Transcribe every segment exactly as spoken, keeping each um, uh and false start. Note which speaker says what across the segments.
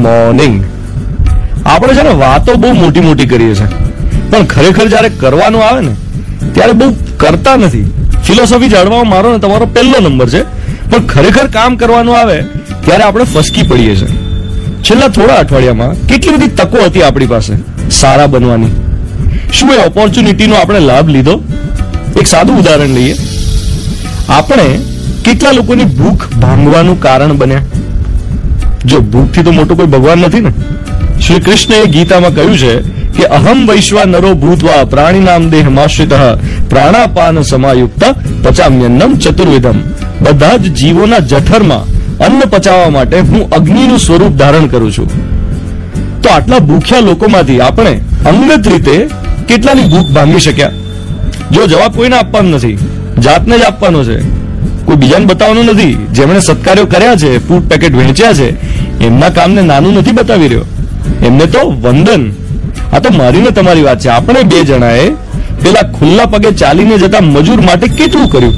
Speaker 1: Morning. આપણે છે ને વાતો બહુ મોટી મોટી કરીએ છીએ, પણ ખરેખર જયારે કરવાનું આવે ને ત્યારે બહુ કરતા નથી. ફિલોસોફી જાણવામાં મારો ને તમારો પહેલો નંબર છે, પણ ખરેખર કામ કરવાનું આવે ત્યારે આપણે ફસકી પડીએ છીએ. છેલ્લા થોડા અઠવાડિયામાં કેટલી બધી તકો હતી આપણી પાસે સારા બનવાની. શું એ ઓપોર્ચ્યુનિટીનો આપણે લાભ લીધો? એક સાદું ઉદાહરણ લઈએ. આપણે કેટલા લોકોની ભૂખ ભાંગવાનું કારણ બન્યા? જો ભૂખથી તો મોટો કોઈ ભગવાન નથી ને. શ્રી કૃષ્ણએ ગીતામાં કહ્યું છે કે અહમ વૈશ્વા નરો ભૂતવા પ્રાણીનામ દેહમાશ્રિતઃ પ્રાણાપાન સમાયુક્ત પચામ્યન્નમ ચતુર્વિધમ. બધા જ જીવોના જઠરમાં અન્ન પચાવવા માટે હું અગ્નિનું સ્વરૂપ ધારણ કરું છું. તો આટલા ભૂખ્યા લોકોમાંથી આપણે અંગત રીતે કેટલાની ભૂખ ભાંગી શક્યા? જો જવાબ કોઈને આપવાનો નથી, જાતને જ આપવાનો છે, કોઈ બીજાને બતાવવાનું નથી. જેમણે સત્કાર્યો કર્યા છે, ફૂડ પેકેટ વહેંચ્યા છે, એમના કામને નાનું નથી બતાવી રહ્યો, એમને તો વંદન. આ તો મારી ને તમારી વાત છે. આપણે બે જણાએ પેલા ખુલ્લા પગે ચાલીને જતા મજૂર માટે કેટલું કર્યું?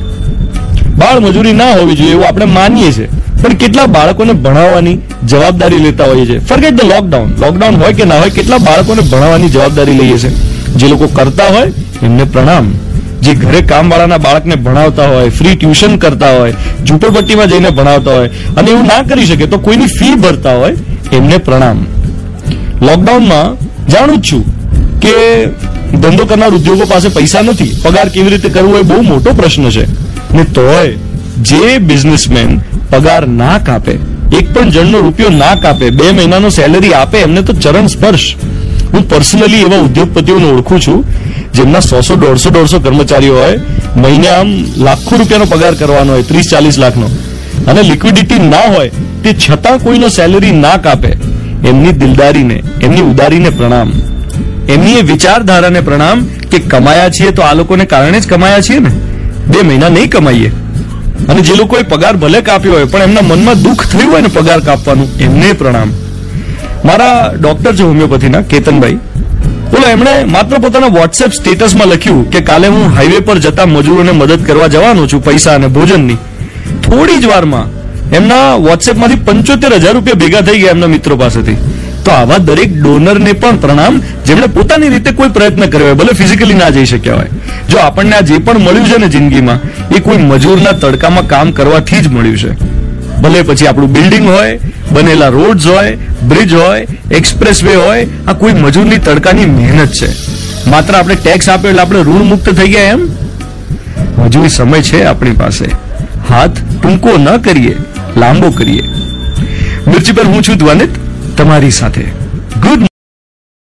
Speaker 1: બાળ મજૂરી ના હોવી જોઈએ એવું આપણે માનીએ છીએ, પણ કેટલા બાળકોને ભણાવવાની જવાબદારી લેતા હોઈએ છીએ. ફોરગેટ ધ લોકડાઉન, લોકડાઉન હોય કે ના હોય, કેટલા બાળકોને ભણાવવાની જવાબદારી લઈએ છીએ. જે લોકો કરતા હોય એમને પ્રણામ. જે ઘરે કામવાળાના બાળકને ભણાવતા હોય, ફ્રી ટ્યુશન કરતા હોય, ઝૂંપડપટ્ટીમાં જઈને ભણાવતા હોય અને એવું ના કરી શકે તો કોઈની ફી ભરતા હોય, એમને પ્રણામ. લોકડાઉનમાં જાણું જ છું કે ધંધો કરનાર ઉદ્યોગો પાસે પૈસા નથી, પગાર કેવી રીતે કરવો એ બહુ મોટો પ્રશ્ન છે. ને તોય જે બિઝનેસમેન પગાર ના કાપે, એક પણ જણનો રૂપિયો ના કાપે, બે મહિનાનો સેલેરી આપે, એમને તો ચરણ સ્પર્શ. હું પર્સનલી એવા ઉદ્યોગપતિઓને ઓળખું છું જેમના સો સો દોઢસો દોઢસો કર્મચારીઓ હોય, મહિને આમ લાખો રૂપિયાનો પગાર કરવાનો હોય, ત્રીસ ચાલીસ લાખનો, અને લિક્વિડિટી ના હોય તે છતાં કોઈનો સેલેરી ના કાપે. એમની દિલદારીને, એમની ઉદારીને પ્રણામ. એમની એ વિચારધારાને પ્રણામ કે કમાયા છીએ તો આ લોકોને કારણે જ કમાયા છીએ ને, બે મહિના નહીં કમાઈએ. અને જે લોકોએ પગાર ભલે કાપ્યો હોય પણ એમના મનમાં દુઃખ થયું હોય ને પગાર કાપવાનું, એમને પ્રણામ. મારા ડોક્ટર છે હોમિયોપેથીના, કેતનભાઈ, બોલો, એમણે માત્ર પોતાના વોટ્સએપ સ્ટેટસમાં લખ્યું કે કાલે હું હાઈવે પર જતા મજૂરોને મદદ કરવા જવાનો છું, પૈસા અને ભોજનની. થોડી જ વારમાં એમના વોટ્સએપમાંથી પંચોતેર હજાર રૂપિયા ભેગા થઈ ગયા એમના મિત્રો પાસેથી. તો આવા દરેક ડોનરને પણ પ્રણામ, જેમણે પોતાની રીતે કોઈ પ્રયત્ન કર્યો હોય, ભલે ફિઝિકલી ના જઈ શક્યા હોય. જો આપણને આ જે પણ મળ્યું છે ને જિંદગીમાં, એ કોઈ મજૂરના તડકામાં કામ કરવાથી જ મળ્યું છે. ભલે પછી આપણું બિલ્ડિંગ હોય, બનેલા રોડ્સ હોય, બ્રિજ હોય, એક્સપ્રેસ વે હોય, આ કોઈ મજૂરની તડકાની મહેનત છે. માત્ર આપણે ટેક્સ આપ્યો એટલે આપણે ઋણ મુક્ત થઈ ગયા એમ? હજુ સમય છે આપણી પાસે. હાથ ટૂંકો ન કરીએ, લાંબો કરીએ. મિર્ચી પર હું છું ધ્વનિત, તમારી સાથે. ગુડ